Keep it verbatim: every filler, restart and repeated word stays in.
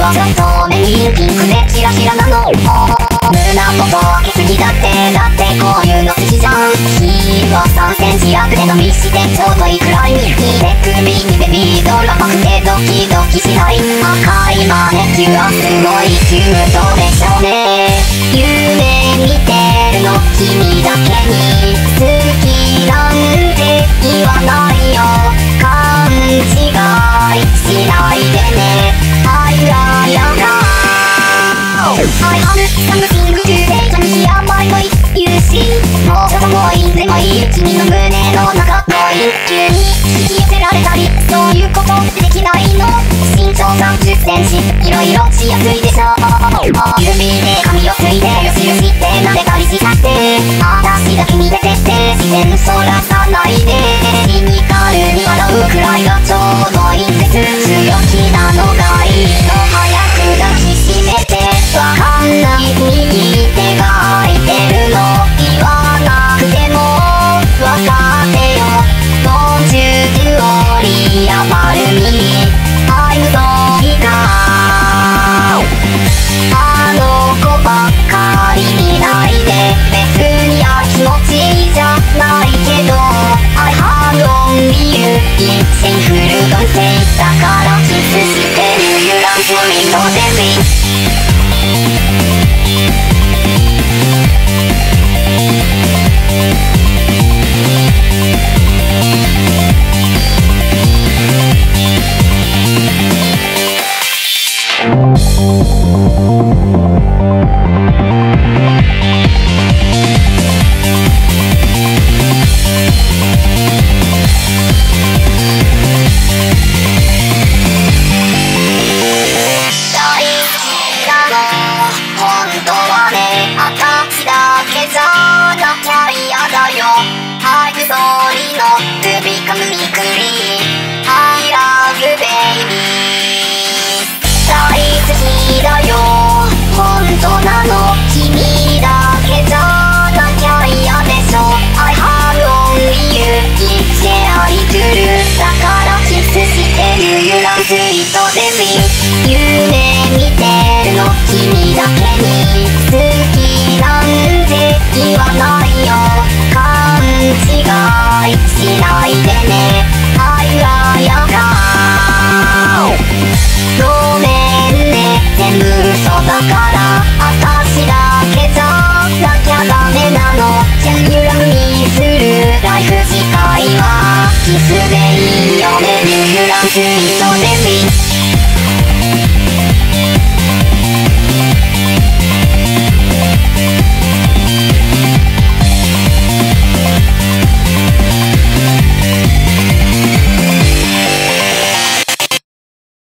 はちょっと目にピンクでチラチラなの。胸元開けすぎだってだってこういうの好きじゃん。ヒールはさんセンチアップで伸びしてちょうどいいくらいに。手首にベビードル甘くてドキドキしない。赤いマネキュアすごいキュートでしょうね。夢見てるの君だけに好きなんて言わないよ。勘違いしないでね。I love you I have something to say to me and my boy You see もうちょっともういいでもいい君の胸の中の一急に引き寄せられたりそういうことってできないの。身長さんじゅっセンチいろいろしやすいでしょ。指で髪をついてよしよしって撫でたりしちゃって私だけに出てって自然そらさないでシニカルに笑うくらいがちょうどいいんです。強気なのがいいの早く抱きしめてわかんない右手が空いてるの言わなくてもわかってよ。ボンジュールオリアマルミI'm sorry now あの子ばっかり見ないで別にあ気持ちいいじゃないけど I have only you 一線フルドンセイだからキスしてる揺らすみのデビスイートデビ夢見てるの君だけに好きなんて言わないよ。勘違いしないでね。I love youごめんね全部嘘だから私だけじゃなきゃダメなの。ジェニュラルにするライフ自体はキスでいいよね。ニューランスイートデビ